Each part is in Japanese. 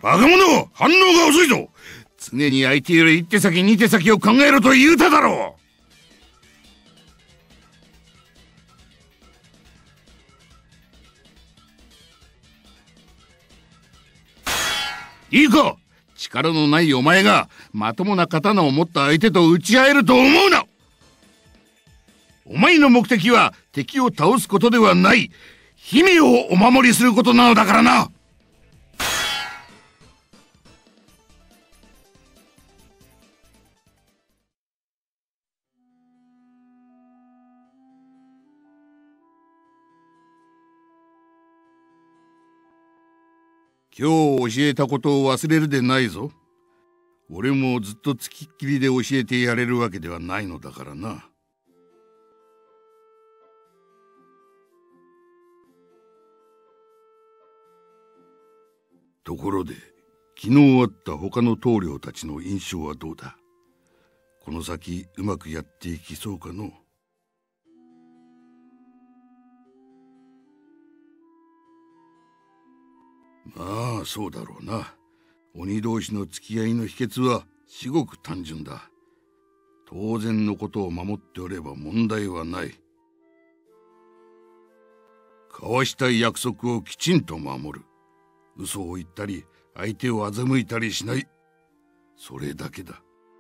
バカ者、反応が遅いぞ。常に相手より一手先二手先を考えろと言うただろう。いいか、力のないお前がまともな刀を持った相手と打ち合えると思うな。お前の目的は敵を倒すことではない、姫をお守りすることなのだからな。今日教えたことを忘れるでないぞ。俺もずっとつきっきりで教えてやれるわけではないのだからな。ところで、昨日会った他の棟梁たちの印象はどうだ。この先うまくやっていきそうかの。まあそうだろうな。鬼同士の付き合いの秘訣は至極単純だ。当然のことを守っておれば問題はない。交わしたい約束をきちんと守る。嘘を言ったり相手を欺いたりしない。それだけだ。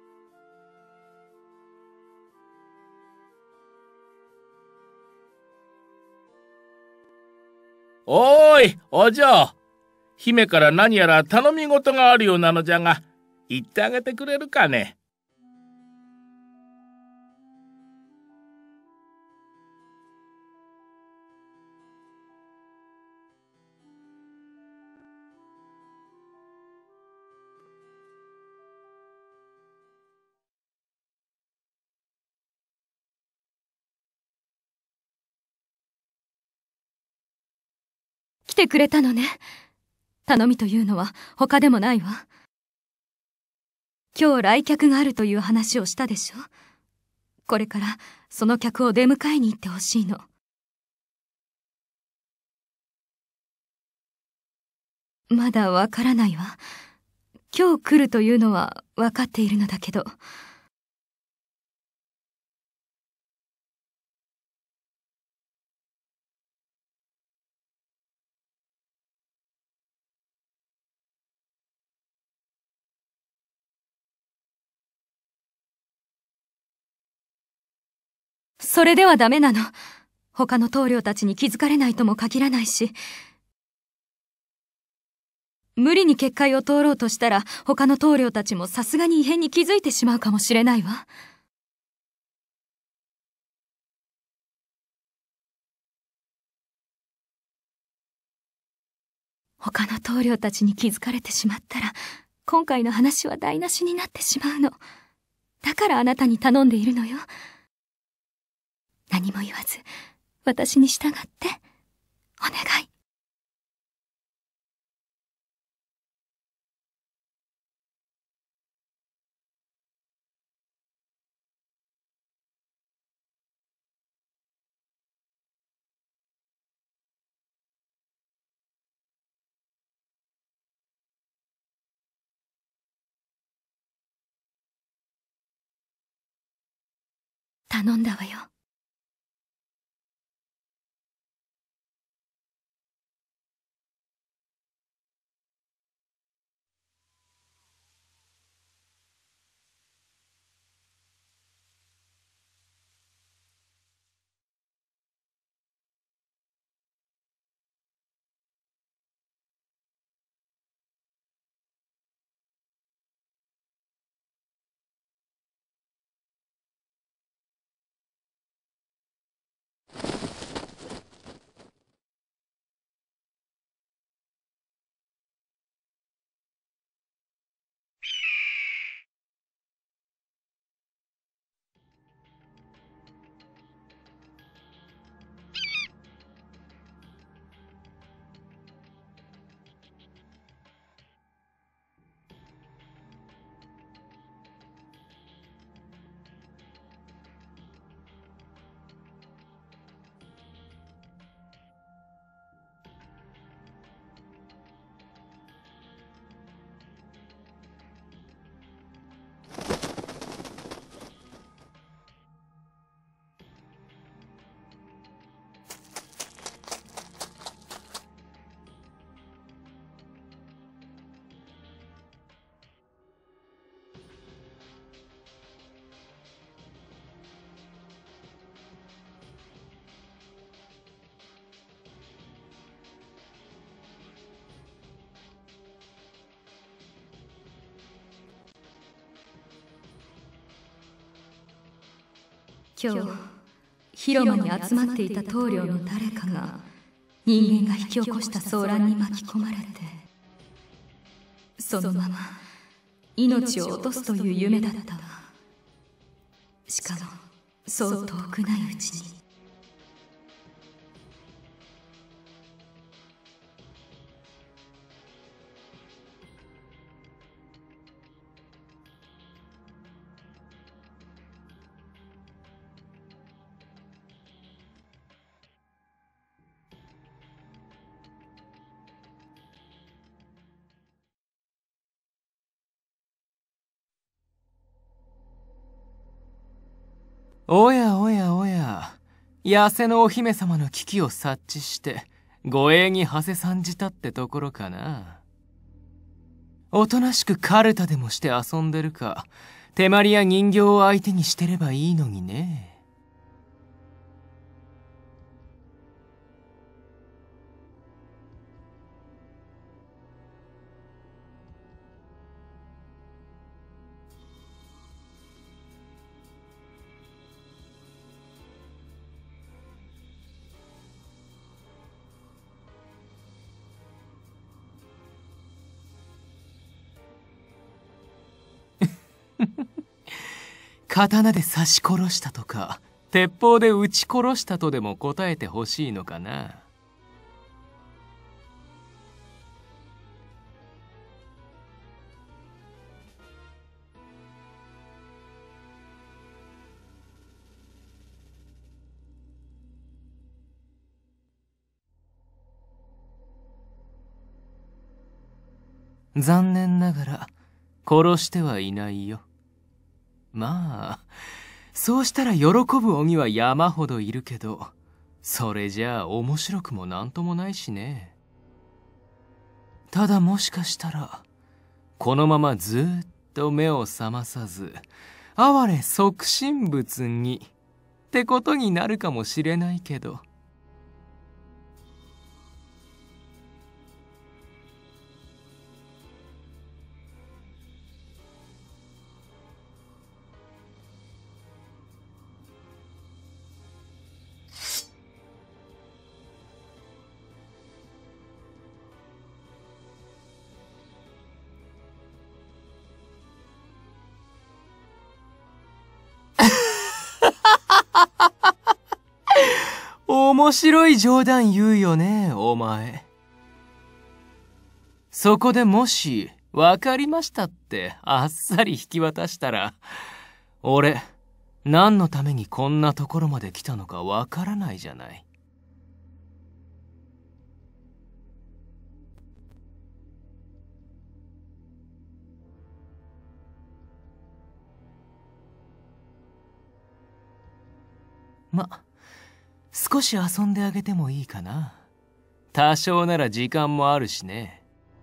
おーい、お嬢。姫から何やら頼み事があるようなのじゃが、言ってあげてくれるかね。 来てくれたのね。頼みというのは他でもないわ。今日来客があるという話をしたでしょ。これからその客を出迎えに行ってほしいの。まだわからないわ。今日来るというのはわかっているのだけど。それではダメなの。他の棟梁たちに気づかれないとも限らないし。無理に結界を通ろうとしたら他の棟梁たちもさすがに異変に気づいてしまうかもしれないわ。他の棟梁たちに気づかれてしまったら今回の話は台無しになってしまうの。だからあなたに頼んでいるのよ。何も言わず私に従ってお願い。頼んだわよ。 今日広間に集まっていた棟梁の誰かが人間が引き起こした騒乱に巻き込まれて、そのまま命を落とすという夢だったわ。しかもそう遠くないうちに。 おやおやおや、痩せのお姫様の危機を察知して護衛に馳せ参じたってところかな。おとなしくカルタでもして遊んでるか、手まりや人形を相手にしてればいいのにね。刀で刺し殺したとか鉄砲で撃ち殺したとでも答えてほしいのかな。残念ながら殺してはいないよ。まあ、そうしたら喜ぶ鬼は山ほどいるけど、それじゃあ面白くもなんともないしね。ただもしかしたら、このままずーっと目を覚まさず、哀れ即身仏に、ってことになるかもしれないけど。面白い冗談言うよね、お前。そこでもし、わかりましたってあっさり引き渡したら、俺、何のためにこんなところまで来たのかわからないじゃない。少し遊んであげてもいいかな。多少なら時間もあるしね。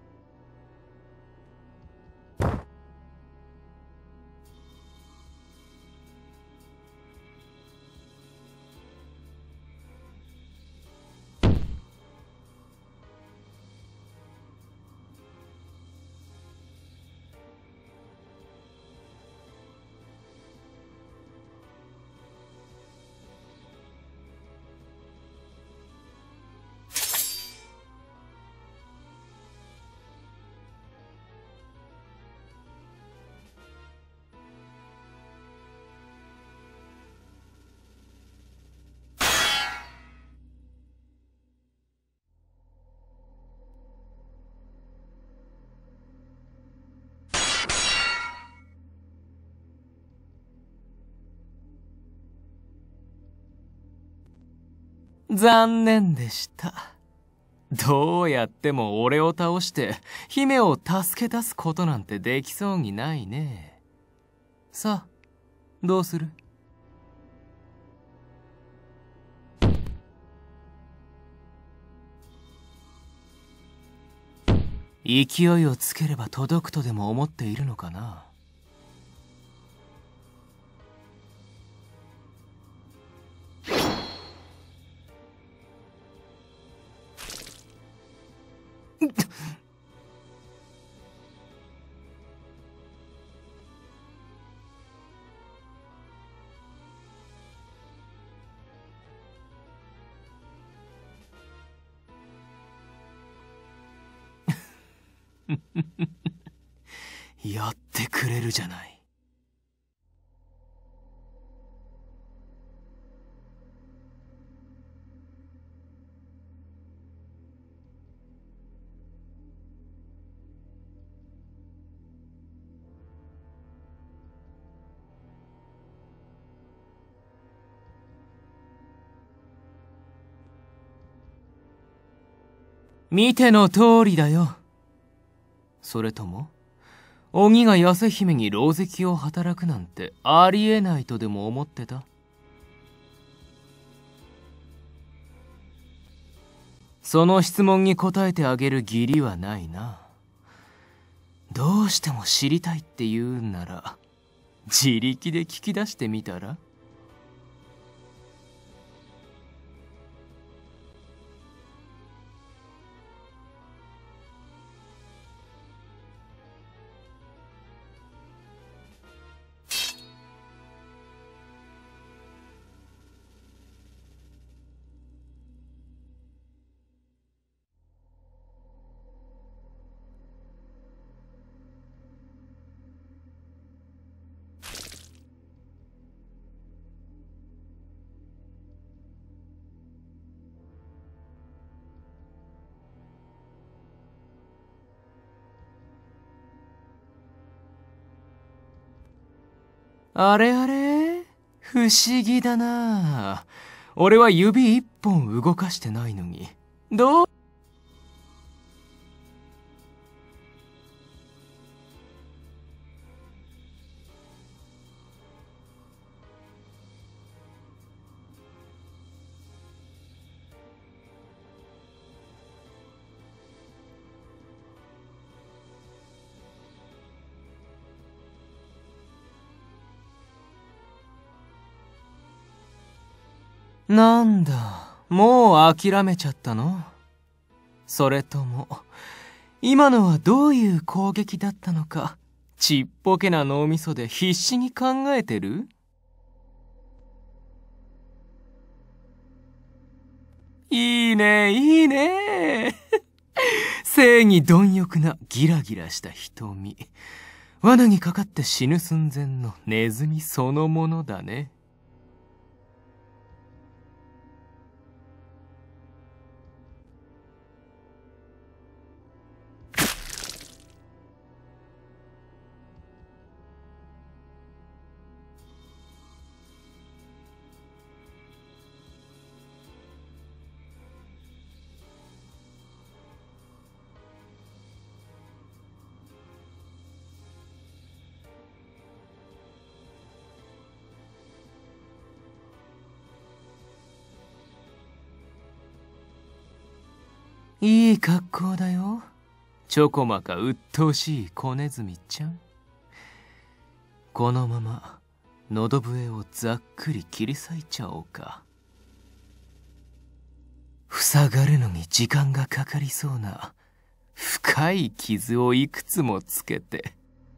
残念でした。どうやっても俺を倒して姫を助け出すことなんてできそうにないね。さあ、どうする？勢いをつければ届くとでも思っているのかな。 やってくれるじゃない。見ての通りだよ。それとも鬼が痩せ姫に狼藉を働くなんてありえないとでも思ってた？その質問に答えてあげる義理はないな。どうしても知りたいって言うんなら自力で聞き出してみたら？あれあれ、不思議だな。俺は指一本動かしてないのに。どう？なんだ、もう諦めちゃったの？それとも、今のはどういう攻撃だったのか、ちっぽけな脳みそで必死に考えてる？いいね、いいね。正義貪欲なギラギラした瞳。罠にかかって死ぬ寸前のネズミそのものだね。いい格好だよ。ちょこまか鬱陶しい小ネズミちゃん。このまま喉笛をざっくり切り裂いちゃおうか。塞がるのに時間がかかりそうな深い傷をいくつもつけて、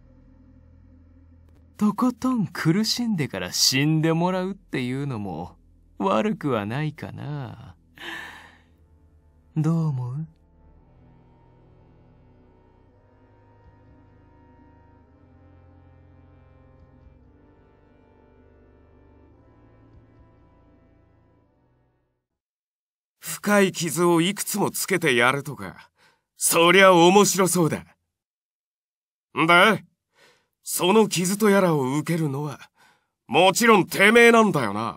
とことん苦しんでから死んでもらうっていうのも悪くはないかな。どう思う？ 深い傷をいくつもつけてやるとか、そりゃ面白そうだ。で、その傷とやらを受けるのは、もちろんてめえなんだよな。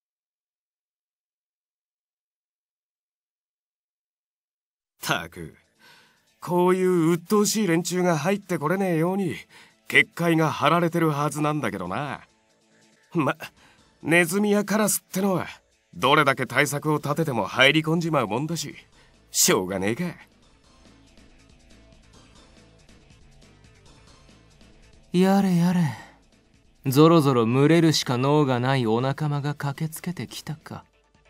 たく、こういう鬱陶しい連中が入ってこれねえように結界が張られてるはずなんだけどな。ネズミやカラスってのはどれだけ対策を立てても入り込んじまうもんだし、しょうがねえか。 やれやれ、ぞろぞろ群れるしか能がないお仲間が駆けつけてきたか。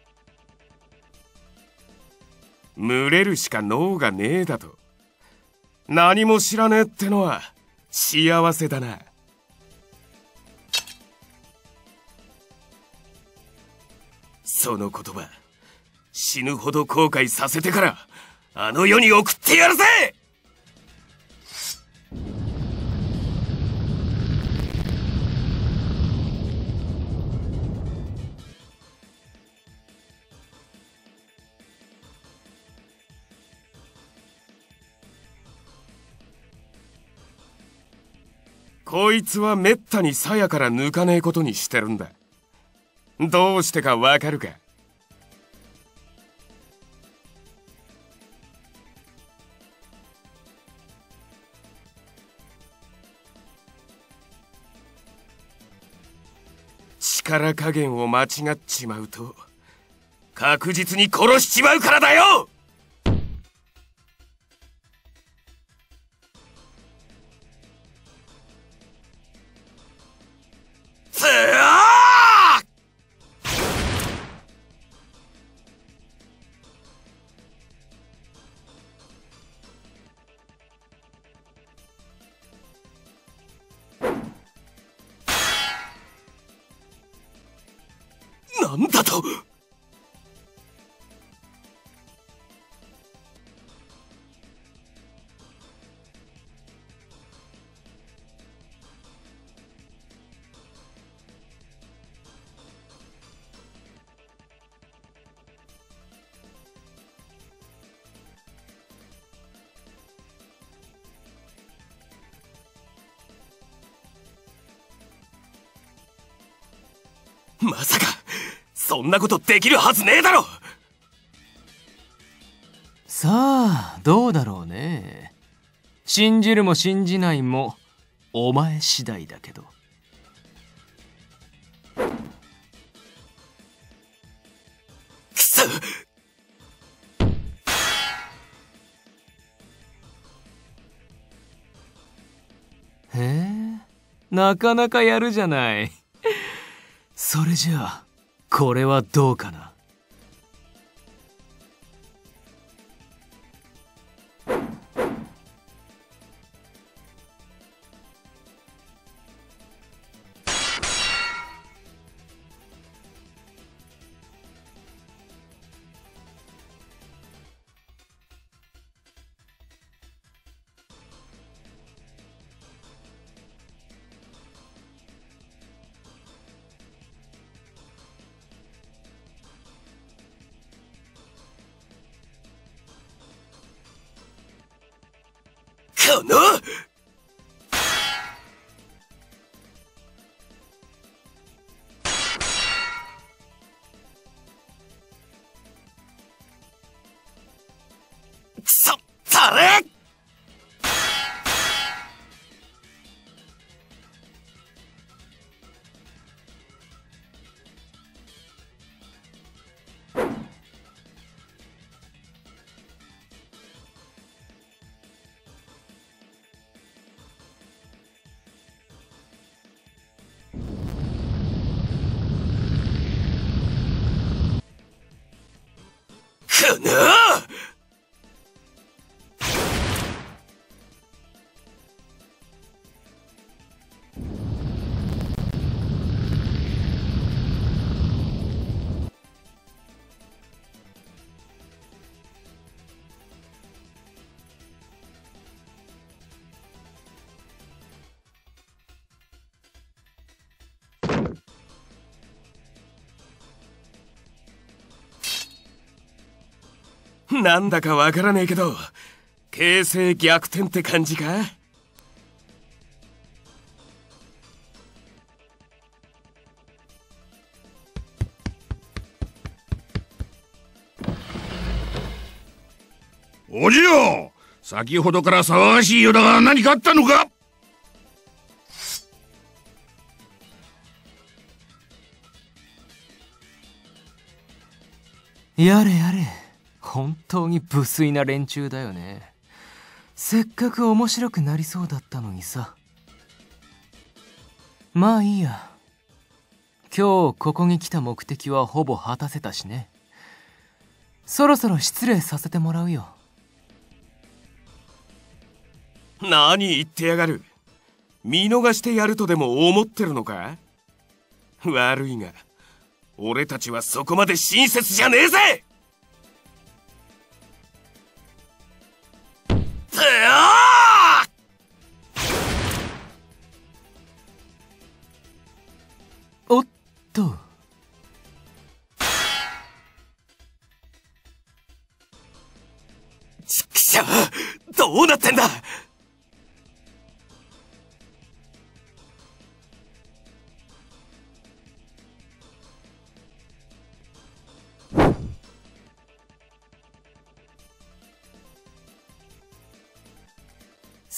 群れるしか能がねえだと。何も知らねえってのは幸せだな。その言葉、死ぬほど後悔させてからあの世に送ってやるぜ。 こいつはめったに鞘から抜かねえことにしてるんだ。どうしてかわかるか？力加減を間違っちまうと確実に殺しちまうからだよ。なんだと？まさかそんなことできるはずねえだろ。 さあどうだろうね。信じるも信じないもお前次第だけど。 くそ！ へえ、なかなかやるじゃない。それじゃあこれはどうかな。 このくそったれ！このなんだかわからねえけど形勢逆転って感じか？ おじよ、先ほどから騒がしいようだが何かあったのか？ やれやれ、本当に無粋な連中だよね。せっかく面白くなりそうだったのにさ。まあいいや。今日ここに来た目的はほぼ果たせたしね。そろそろ失礼させてもらうよ。 何言ってやがる。見逃してやるとでも思ってるのか？悪いが俺たちはそこまで親切じゃねえぜ！ おっと。 ちくしょう、どうなってんだ！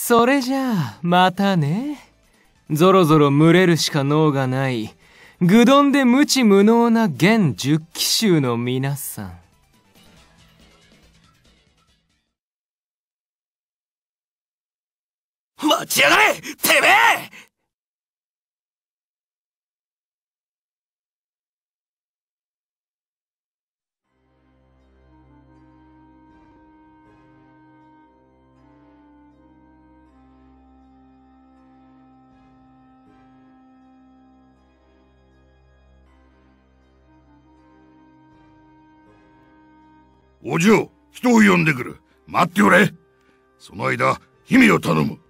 それじゃあまたね。ぞろぞろ群れるしか能がない愚鈍で無知無能な現十騎衆の皆さん。 待ちやがれ、てめえ！ お嬢、人を呼んでくる。待っておれ。その間、姫を頼む。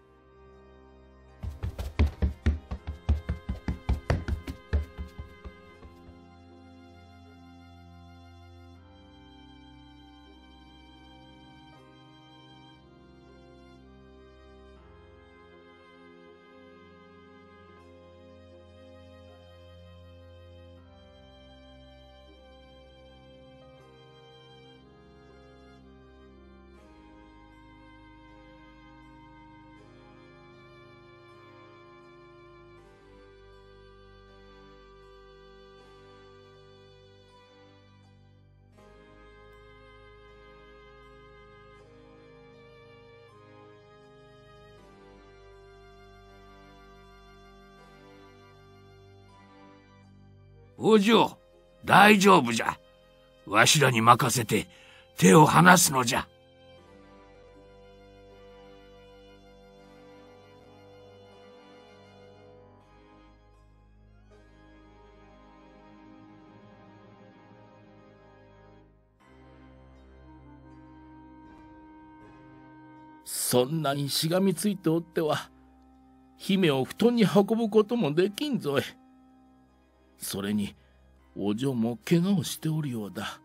お嬢、大丈夫じゃ。わしらに任せて手を離すのじゃ。そんなにしがみついておっては姫を布団に運ぶこともできんぞい。それにお嬢も怪我をしておるようだ。